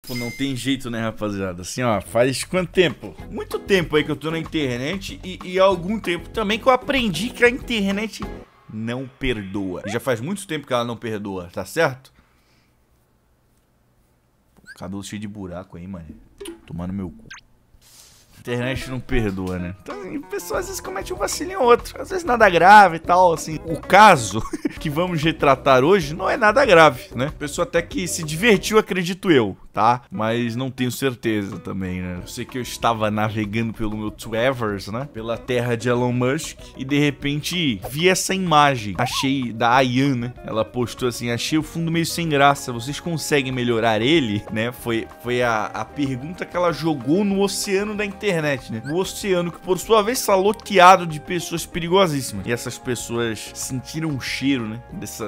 Pô, não tem jeito, né, rapaziada? Assim, ó, faz quanto tempo? Muito tempo aí que eu tô na internet e há algum tempo também que eu aprendi que a internet não perdoa. E já faz muito tempo que ela não perdoa, tá certo? Pô, cabelo cheio de buraco aí, mano. Tomando meu cu. A internet não perdoa, né? Então, assim, a pessoa às vezes comete um vacilo em outro. Às vezes nada grave e tal, assim. O caso que vamos retratar hoje não é nada grave, né? A pessoa até que se divertiu, acredito eu, tá? Mas não tenho certeza também, né? Eu sei que eu estava navegando pelo meu Twitter, né? Pela terra de Elon Musk. E de repente vi essa imagem. Achei da Ayan, né? Ela postou assim: achei o fundo meio sem graça. Vocês conseguem melhorar ele? Né? Foi a pergunta que ela jogou no oceano da internet, né? O oceano que, por sua vez, está loteado de pessoas perigosíssimas. E essas pessoas sentiram um cheiro, né?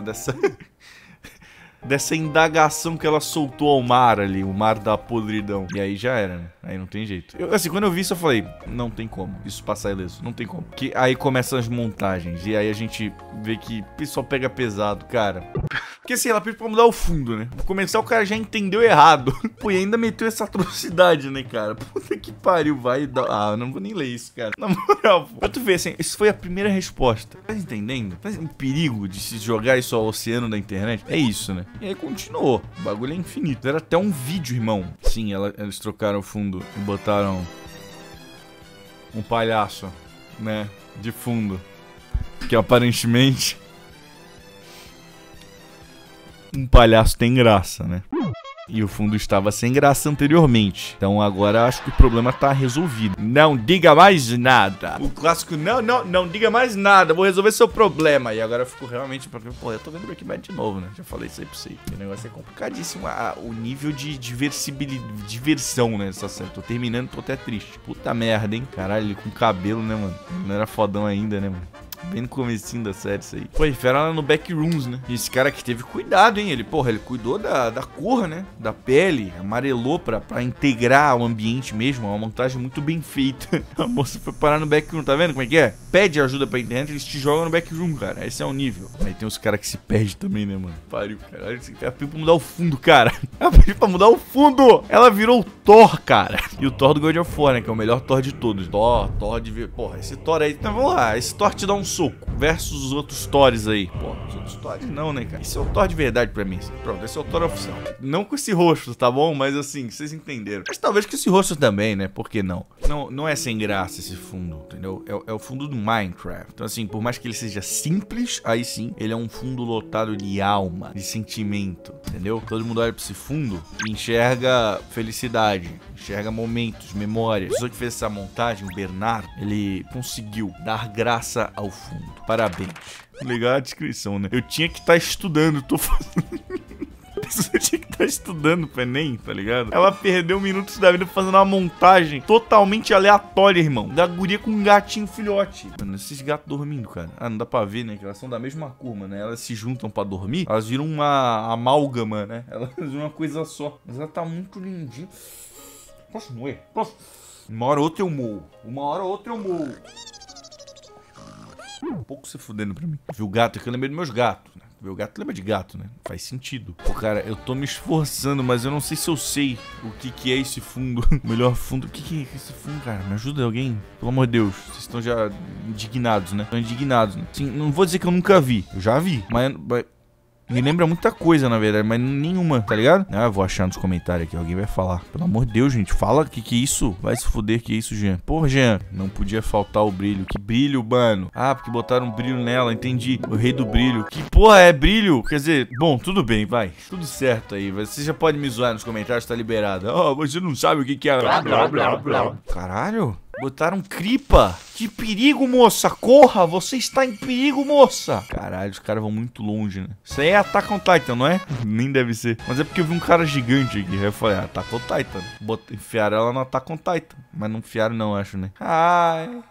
Dessa indagação que ela soltou ao mar ali, o mar da podridão. E aí já era, né? Aí não tem jeito. Assim, quando eu vi isso, eu falei, não tem como isso passar ileso, não tem como. Que aí começam as montagens, e aí a gente vê que o pessoal pega pesado, cara. Porque assim, ela pediu pra mudar o fundo, né? Pra começar, o cara já entendeu errado. Pô, e ainda meteu essa atrocidade, né, cara? Puta que pariu, vai dar... Ah, eu não vou nem ler isso, cara. Na moral, pô. Pra tu ver, assim, isso foi a primeira resposta. Tá entendendo? Tá um perigo de se jogar isso ao oceano da internet? É isso, né? E aí continuou. O bagulho é infinito. Era até um vídeo, irmão. Sim, eles trocaram o fundo e botaram um palhaço, né? De fundo. Que aparentemente um palhaço tem graça, né? E o fundo estava sem graça anteriormente. Então agora acho que o problema tá resolvido. Não diga mais nada. O clássico, não diga mais nada. Vou resolver seu problema. E agora eu fico realmente... Pô, eu tô vendo Breaking Bad de novo, né? Já falei isso aí pra você. O negócio é complicadíssimo. O nível de diversão, né? Essa série. Tô terminando, tô até triste. Puta merda, hein? Caralho, ele com cabelo, né, mano? Não era fodão ainda, né, mano? Bem no comecinho da série isso aí. Pô, enfiaram ela no Backrooms, né? E esse cara aqui teve cuidado, hein? Ele cuidou da cor, né? Da pele, amarelou pra integrar o ambiente mesmo. Uma montagem muito bem feita. A moça foi parar no Backroom, tá vendo como é que é? Pede ajuda pra internet, eles te jogam no Backroom, cara. Esse é o nível. Aí tem os caras que se perdem também, né, mano? Pariu, cara. Ela pediu pra mudar o fundo, cara. Ela pediu pra mudar o fundo! Ela virou o Thor, cara. E o Thor do God of War, né? Que é o melhor Thor de todos. Thor de ver. Porra, esse Thor aí. Então vamos lá. Esse Thor te dá um soco versus os outros Thors aí. Pô, os outros Thors não, né, cara? Esse é o Thor de verdade pra mim. Pronto, esse é o Thor oficial. Não com esse rosto, tá bom? Mas assim, vocês entenderam. Mas talvez com esse rosto também, né? Por que não? Não é sem graça esse fundo, entendeu? É o fundo do Minecraft. Então assim, por mais que ele seja simples, aí sim, ele é um fundo lotado de alma, de sentimento, entendeu? Todo mundo olha pra esse fundo e enxerga felicidade, enxerga momentos, memórias. A pessoa que fez essa montagem, o Bernardo, ele conseguiu dar graça ao fundo. Parabéns. Legal a descrição, né? Eu tinha que estar estudando, tô falando. Eu tinha que estar estudando pro Enem, tá ligado? Ela perdeu minutos da vida fazendo uma montagem totalmente aleatória, irmão. Da guria com um gatinho filhote. Mano, esses gatos dormindo, cara. Ah, não dá pra ver, né? Que elas são da mesma cor, né? Elas se juntam pra dormir. Elas viram uma amálgama, né? Elas viram uma coisa só. Mas ela tá muito lindinha. Posso moer? Posso? Uma hora ou outra eu moo. Uma hora ou outra eu moo. Um pouco se fudendo pra mim. Viu o gato? É que eu lembrei dos meus gatos, né? Viu o gato? Lembra de gato, né? Faz sentido. Pô, cara, eu tô me esforçando, mas eu não sei se eu sei o que é esse fundo. O melhor fundo. O que é esse fundo, cara? Me ajuda alguém? Pelo amor de Deus. Vocês estão já indignados, né? Estão indignados, né? Sim, não vou dizer que eu nunca vi. Eu já vi. Mas me lembra muita coisa, na verdade, mas nenhuma, tá ligado? Ah, eu vou achar nos comentários aqui, alguém vai falar. Pelo amor de Deus, gente, fala que é isso? Vai se fuder, que é isso, Jean? Porra, Jean, não podia faltar o brilho. Que brilho, mano? Ah, porque botaram um brilho nela, entendi. O rei do brilho. Que porra é brilho? Quer dizer, bom, tudo bem, vai. Tudo certo aí. Você já pode me zoar nos comentários, tá liberado. Oh, você não sabe o que é. Caralho. Botaram cripa. Que perigo, moça. Corra, você está em perigo, moça. Caralho, os caras vão muito longe, né? Isso aí é Attack on Titan, não é? Nem deve ser. Mas é porque eu vi um cara gigante aqui. Aí eu falei, Attack on Titan. Enfiaram ela no Attack on Titan. Mas não enfiaram não, acho, né? Ai.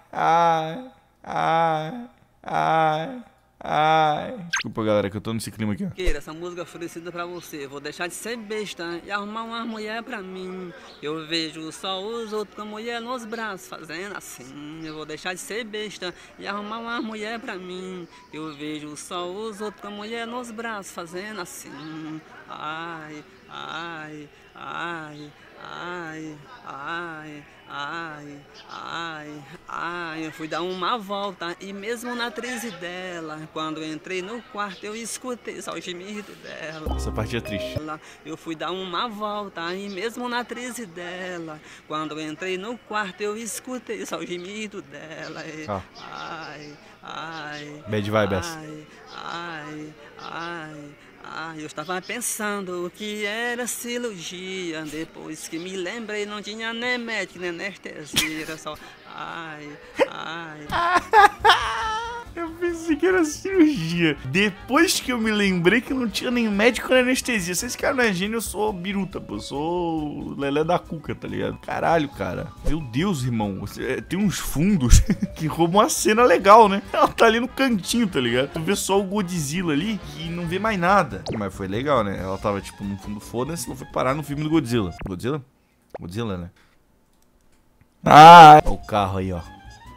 Desculpa, galera, que eu tô nesse clima aqui, ó. Essa música oferecida pra você. Vou deixar de ser besta e arrumar uma mulher pra mim. Eu vejo só os outros com a mulher nos braços fazendo assim. Eu vou deixar de ser besta e arrumar uma mulher pra mim. Eu vejo só os outros com a mulher nos braços fazendo assim. Ai, ai, ai, ai, ai, ai, ai, ai. Eu fui dar uma volta e mesmo na crise dela, quando entrei no quarto eu escutei só o gemido dela. Essa parte é triste. Eu fui dar uma volta e mesmo na crise dela, quando entrei no quarto eu escutei só o gemido dela. Ai, ai, bad vibes. ai, ai, ai. Eu estava pensando que era cirurgia. Depois que me lembrei, não tinha nem médico, nem anestesia. Era só ai, ai. Eu pensei que era cirurgia. Depois que eu me lembrei que não tinha nem médico nem anestesia. Se esse cara não é gênio, eu sou biruta, pô. Eu sou o Lelé da Cuca, tá ligado? Caralho, cara. Meu Deus, irmão. Tem uns fundos que roubam uma cena legal, né? Ela tá ali no cantinho, tá ligado? Tu vê só o Godzilla ali e não vê mais nada. Mas foi legal, né? Ela tava, tipo, no fundo foda-se, não foi parar no filme do Godzilla. Godzilla? Godzilla, né? Ah! Olha o carro aí, ó.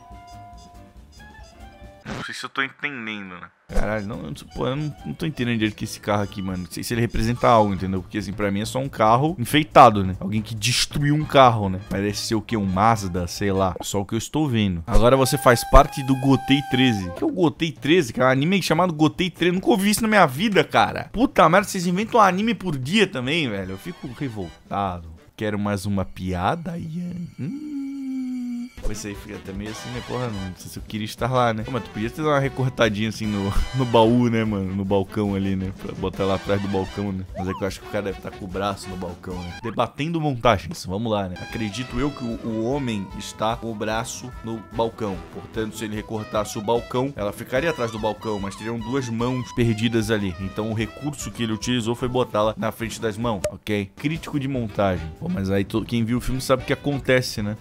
Não sei se eu tô entendendo, né? Caralho, eu não tô entendendo direito que esse carro aqui, mano. Não sei se ele representa algo, entendeu? Porque, assim, pra mim é só um carro enfeitado, né? Alguém que destruiu um carro, né? Parece ser o quê? Um Mazda, sei lá. Só o que eu estou vendo. Agora você faz parte do Gotei 13. O que é o Gotei 13? Que é um anime chamado Gotei 13. Nunca ouvi isso na minha vida, cara. Puta merda, vocês inventam um anime por dia também, velho. Eu fico revoltado. Quero mais uma piada, Ian? Isso aí fica até meio assim, né? Porra, não sei se eu queria estar lá, né? Mas tu podia ter uma recortadinha assim no baú, né, mano? No balcão ali, né? Pra botar lá atrás do balcão, né? Mas é que eu acho que o cara deve estar com o braço no balcão, né? Debatendo montagens. Vamos lá, né? Acredito eu que o homem está com o braço no balcão. Portanto, se ele recortasse o balcão, ela ficaria atrás do balcão, mas teriam duas mãos perdidas ali. Então o recurso que ele utilizou foi botá-la na frente das mãos, ok? Crítico de montagem. Pô, mas aí quem viu o filme sabe o que acontece, né?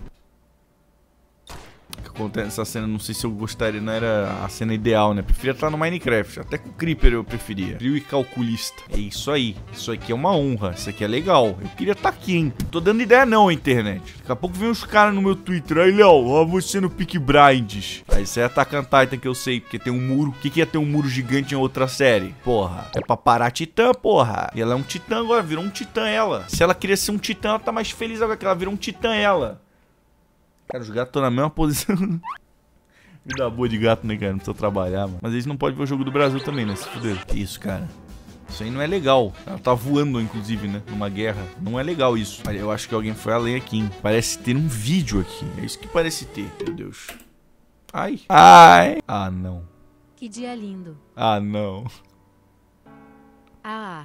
Acontece essa cena, não sei se eu gostaria, não era a cena ideal, né? Preferia estar no Minecraft, até com o Creeper eu preferia. Frio e calculista. É isso aí, isso aqui é uma honra, isso aqui é legal. Eu queria estar aqui, hein? Não tô dando ideia não, internet. Daqui a pouco vem uns caras no meu Twitter, aí Léo, ó você no Peak Blinders. Aí isso é Attack on Titan que eu sei, porque tem um muro. O que ia ter um muro gigante em outra série? Porra, é pra parar a Titã, porra. E ela é um Titã agora, virou um Titã ela. Se ela queria ser um Titã, ela tá mais feliz agora que ela virou um Titã ela. Cara, os gatos estão na mesma posição. Vida boa de gato, né, cara? Não precisa trabalhar, mano. Mas eles não podem ver o jogo do Brasil também, né? Se fuder. Que isso, cara? Isso aí não é legal. Ela tá voando, inclusive, né? Numa guerra. Não é legal isso. Eu acho que alguém foi além aqui, hein? Parece ter um vídeo aqui. É isso que parece ter. Meu Deus. Ai. Ai. Ah, não. Que dia lindo. Ah, não. Ah.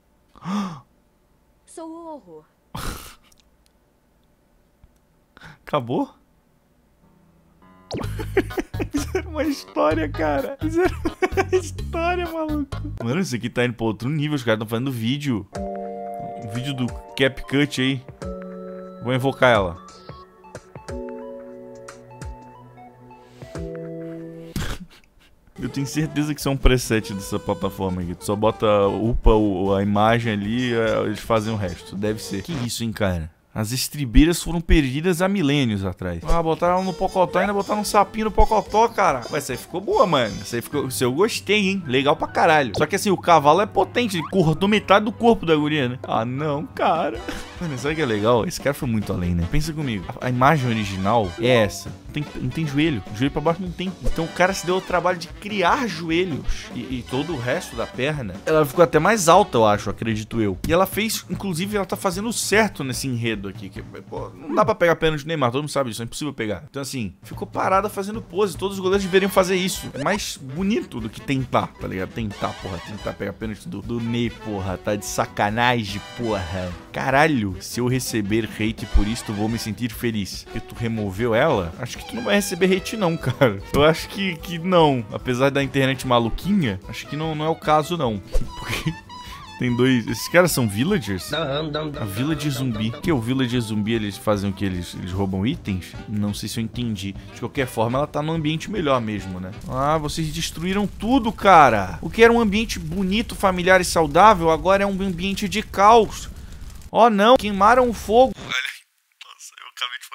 Sou o horror. Acabou? Fizeram uma história, cara. Fizeram uma história, maluco. Mano, isso aqui tá indo pra outro nível. Os caras estão fazendo vídeo. Um vídeo do CapCut aí. Vou invocar ela. Eu tenho certeza que isso é um preset dessa plataforma aqui. Tu só bota, upa a imagem ali e eles fazem o resto. Deve ser. Que isso, hein, cara? As estribeiras foram perdidas há milênios atrás. Ah, botaram ela no Pocotó e ainda botaram um sapinho no Pocotó, cara. Ué, essa aí ficou boa, mano. Essa aí ficou... Isso eu gostei, hein? Legal pra caralho. Só que assim, o cavalo é potente. Ele cortou metade do corpo da guria, né? Ah, não, cara. Mano, sabe o que é legal? Esse cara foi muito além, né? Pensa comigo. A imagem original é essa. Não tem joelho. Joelho pra baixo não tem. Então o cara se deu o trabalho de criar joelhos. E todo o resto da perna, ela ficou até mais alta, eu acho, acredito eu. E ela fez, inclusive, ela tá fazendo certo nesse enredo aqui. Que, pô, não dá pra pegar pênalti de Neymar, todo mundo sabe disso, é impossível pegar. Então assim, ficou parada fazendo pose. Todos os goleiros deveriam fazer isso. É mais bonito do que tentar, tá ligado? Tentar pegar pênalti do Ney, porra. Tá de sacanagem, porra. Caralho, se eu receber hate por isso, vou me sentir feliz. Porque tu removeu ela, acho que tu não vai receber hate não, cara. Eu acho que não. Apesar da internet maluquinha, acho que não é o caso não. Porque... tem dois... Esses caras são villagers? A village zumbi. Que é o village zumbi? Eles fazem o que? Eles roubam itens? Não sei se eu entendi. De qualquer forma, ela tá num ambiente melhor mesmo, né? Ah, vocês destruíram tudo, cara. O que era um ambiente bonito, familiar e saudável, agora é um ambiente de caos. Oh, não. Queimaram o fogo. Olha, nossa, eu acabei de falar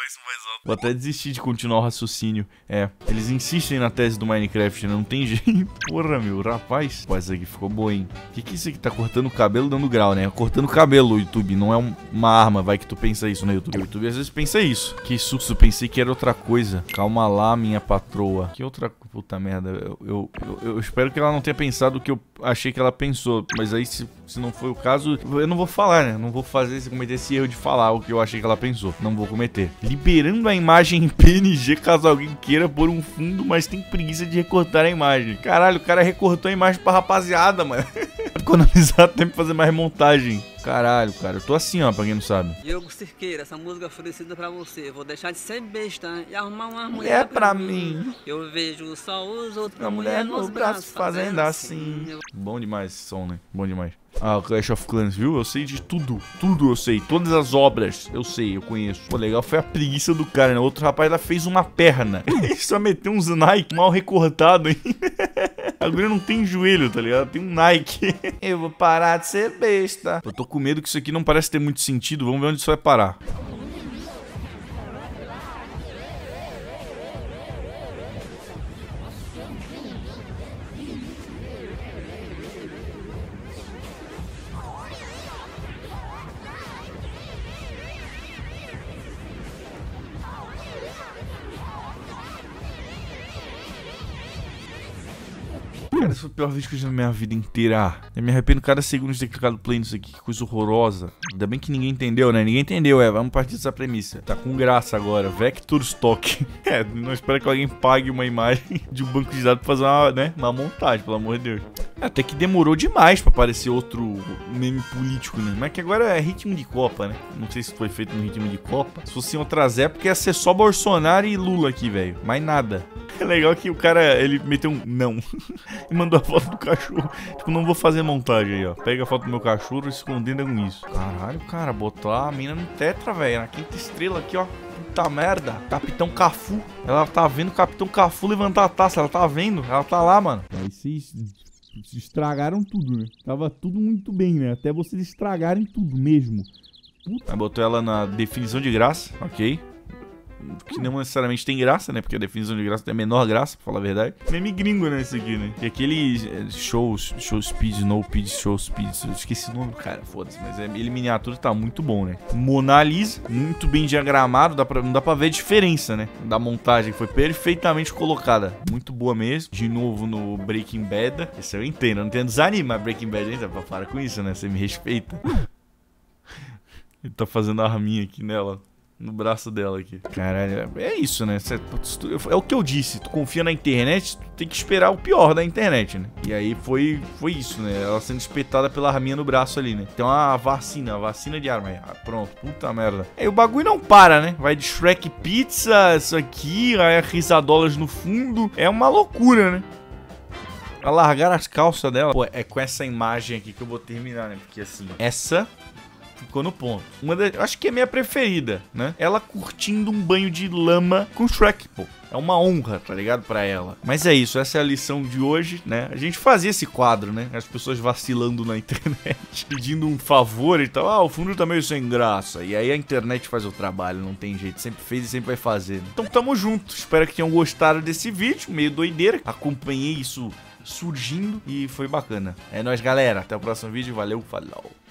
isso mais alto. Vou até desistir de continuar o raciocínio. É, eles insistem na tese do Minecraft, né? Não tem jeito. Porra, meu, rapaz. Pô, essa aqui ficou boa, hein? O que é isso aqui? Tá cortando o cabelo dando grau, né? Cortando o cabelo, o YouTube. Não é uma arma, vai que tu pensa isso no YouTube. O YouTube às vezes pensa isso. Que susto, eu pensei que era outra coisa. Calma lá, minha patroa. Que outra... Puta merda. Eu espero que ela não tenha pensado o que eu achei que ela pensou. Mas aí, se não foi o caso, eu não vou falar, né? Não vou cometer esse erro de falar o que eu achei que ela pensou. Não vou cometer. Liberando a imagem em PNG caso alguém queira pôr um fundo, mas tem preguiça de recortar a imagem. Caralho, o cara recortou a imagem pra rapaziada, mano. Economizar tempo pra fazer mais montagem. Caralho, cara, eu tô assim, ó, pra quem não sabe. Diogo Cirqueira, essa música é oferecida pra você. Vou deixar de ser besta e arrumar uma mulher pra mim. Eu vejo só os outros, a mulher nos braços fazendo assim. Bom demais esse som, né? Bom demais. Ah, o Clash of Clans, viu? Eu sei de tudo. Tudo eu sei. Todas as obras eu sei, eu conheço. Pô, legal foi a preguiça do cara, né? O outro rapaz lá fez uma perna. Ele só meteu uns Nike mal recortado, hein? A guria não tem joelho, tá ligado? Tem um Nike. Eu vou parar de ser besta. Eu tô com medo que isso aqui não parece ter muito sentido. Vamos ver onde isso vai parar. Cara, esse foi o pior vídeo que eu já vi na minha vida inteira. Eu me arrependo cada segundo de ter clicado play nisso aqui. Que coisa horrorosa. Ainda bem que ninguém entendeu, né? Ninguém entendeu, vamos partir dessa premissa. Tá com graça agora. Vector Stock. Não espero que alguém pague uma imagem de um banco de dados pra fazer uma montagem, pelo amor de Deus. Até que demorou demais pra aparecer outro meme político, né? Mas que agora é ritmo de Copa, né? Não sei se foi feito no ritmo de Copa. Se fosse em outras épocas, ia ser só Bolsonaro e Lula aqui, velho. Mais nada. É legal que o cara, ele meteu um não. E mandou a foto do cachorro. Tipo, não vou fazer montagem aí, ó. Pega a foto do meu cachorro escondendo com isso. Caralho, cara, botou a mina no tetra, velho. Na quinta estrela aqui, ó. Puta merda. Capitão Cafu. Ela tá vendo o Capitão Cafu levantar a taça. Ela tá vendo. Ela tá lá, mano. Aí vocês estragaram tudo, né? Tava tudo muito bem, né? Até vocês estragarem tudo mesmo. Puta. Aí botou ela na definição de graça. Ok. Que não necessariamente tem graça, né? Porque a definição de graça tem a menor graça, pra falar a verdade. Meme gringo, né? Esse aqui, né? E aquele show speed, no speed, show speed. Eu esqueci o nome, cara, foda-se. Mas ele miniatura tá muito bom, né? Mona Lisa, muito bem diagramado. Não dá pra ver a diferença, né? Da montagem, foi perfeitamente colocada. Muito boa mesmo. De novo no Breaking Bad. Esse eu entendo, eu não tento desanimar Breaking Bad ainda. Para com isso, né? Você me respeita. Ele tá fazendo a arminha aqui nela. No braço dela aqui. Caralho, é isso, né? É o que eu disse. Tu confia na internet, tu tem que esperar o pior da internet, né? E aí foi isso, né? Ela sendo espetada pela arminha no braço ali, né? Então a vacina de arma. Pronto, puta merda. Aí o bagulho não para, né? Vai de Shrek Pizza, isso aqui, aí risadolas no fundo. É uma loucura, né? A largar as calças dela. Pô, é com essa imagem aqui que eu vou terminar, né? Porque assim, essa... ficou no ponto. Acho que é minha preferida, né? Ela curtindo um banho de lama com Shrek, pô. É uma honra, tá ligado? Pra ela. Mas é isso, essa é a lição de hoje, né? A gente fazia esse quadro, né? As pessoas vacilando na internet, pedindo um favor e tal. Ah, o fundo tá meio sem graça. E aí a internet faz o trabalho, não tem jeito. Sempre fez e sempre vai fazer, né? Então tamo junto. Espero que tenham gostado desse vídeo, meio doideira. Acompanhei isso surgindo e foi bacana. É nóis, galera. Até o próximo vídeo. Valeu, falou.